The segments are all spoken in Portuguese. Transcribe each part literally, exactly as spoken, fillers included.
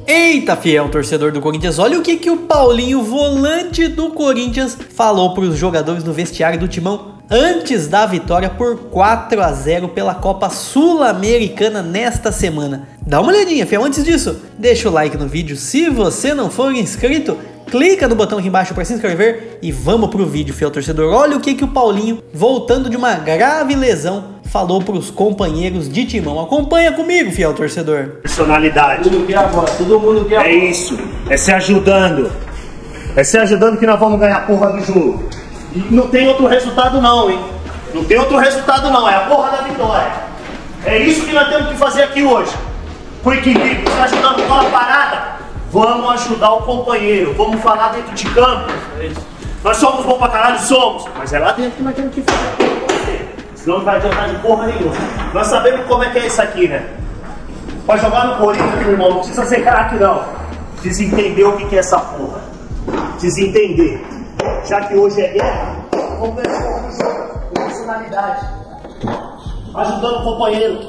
Eita, fiel torcedor do Corinthians, olha o que, que o Paulinho, volante do Corinthians, falou para os jogadores no vestiário do Timão antes da vitória por quatro a zero pela Copa Sul-Americana nesta semana. Dá uma olhadinha, fiel. Antes disso, deixa o like no vídeo. Se você não for inscrito, clica no botão aqui embaixo para se inscrever e vamos pro vídeo, fiel torcedor. Olha o que, que o Paulinho, voltando de uma grave lesão, falou para os companheiros de Timão. Acompanha comigo, fiel torcedor. Personalidade. Todo mundo quer agora, todo mundo quer agora. É isso, é se ajudando. É se ajudando que nós vamos ganhar a porra do jogo. E não tem outro resultado não, hein? Não tem outro resultado não, é a porra da vitória. É isso que nós temos que fazer aqui hoje. Com equilíbrio, se ajudando com a parada, vamos ajudar o companheiro. Vamos falar dentro de campo. Nós somos bons pra caralho, somos. Mas é lá dentro que nós temos que fazer. Não vai adiantar de porra nenhuma. Nós sabemos como é que é isso aqui, né? Pra jogar no Corinthians, meu irmão, não precisa ser craque não. Precisa entender o que é essa porra. Precisa entender. Já que hoje é guerra, vamos ver com personalidade. Ajudando o companheiro.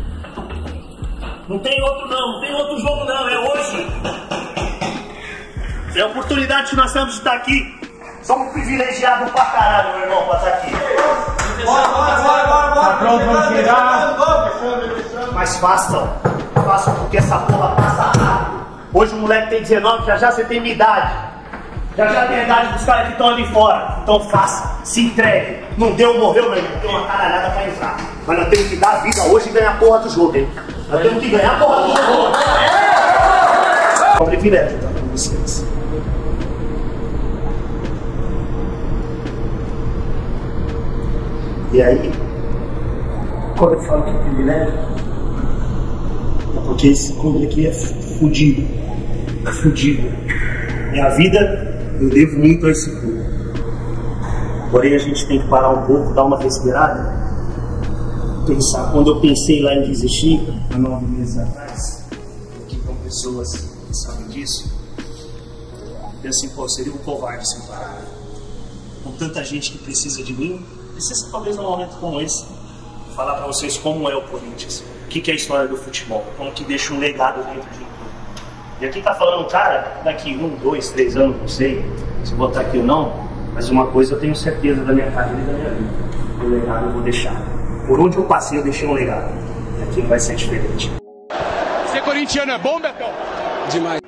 Não tem outro não, não tem outro jogo não, é hoje. É a oportunidade que nós temos de estar aqui. Somos privilegiados pra caralho, meu irmão, pra estar aqui. Bora, bora, bora, bora, bora. Pronto, vamos tirar. Mas façam, façam porque essa porra passa rápido. Hoje o moleque tem dezenove, já já você tem minha idade. Já já tem a idade dos caras que estão ali fora. Então faça, se entregue. Não deu, morreu, meu irmão. Tem uma caralhada pra entrar. Mas nós temos que dar a vida hoje e ganhar a porra do jogo, hein? Nós temos que ganhar a porra do jogo. É um privilégio estar com vocês. E aí, quando eu falo que é privilégio, é porque esse clube aqui é fudido. É fudido. Minha vida, eu devo muito a esse clube. Porém, a gente tem que parar um pouco, dar uma respirada. Pensar, quando eu pensei lá em desistir, há nove meses atrás, aqui com pessoas que sabem disso, eu assim, pô, seria um covarde sem parar. Com tanta gente que precisa de mim, precisa talvez num momento como esse, falar pra vocês como é o Corinthians, o que, que é a história do futebol, como que deixa um legado dentro de um clube. E aqui tá falando, cara, daqui um, dois, três anos, não sei se vou estar aqui ou não, mas uma coisa eu tenho certeza da minha carreira e da minha vida, o legado eu vou deixar. Por onde eu passei eu deixei um legado, e aqui não vai ser diferente. Ser corintiano é bom, Betão? Demais.